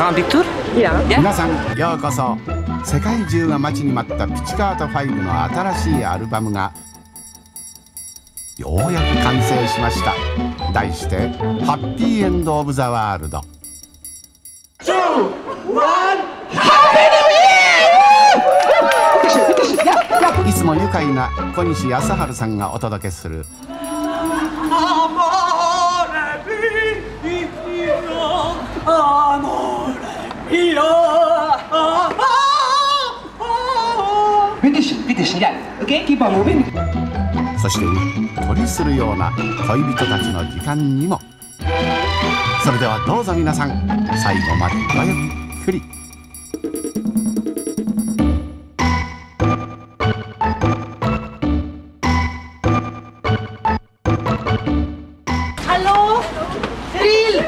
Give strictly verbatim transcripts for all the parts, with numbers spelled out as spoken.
gaan Victor? Ja. 皆さんようこそ。世界中が待ちに待ったピチカートファイブの新しいアルバムがようやく完成しました。題して「ハッピーエンド・オブ・ザ・ワールド」。いつも愉快な小西康治さんがお届けするそしてうっとりするような恋人たちの時間にも。それではどうぞ皆さん最後までごゆっくり。 Hallo? Cyril?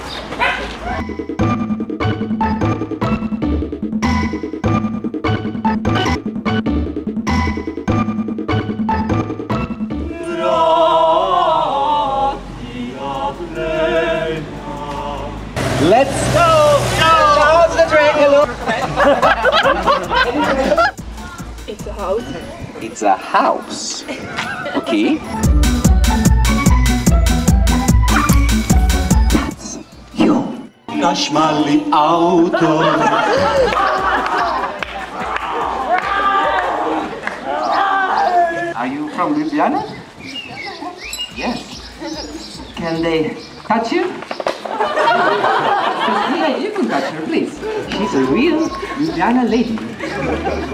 Let's go! Charles the train, hello! It's a house. It's a house. Okay. That's you. Kashmali auto. Are you from Ljubljana? Yes. Can they touch you? Yeah, you can touch her, please. She's a real Ljubljana lady.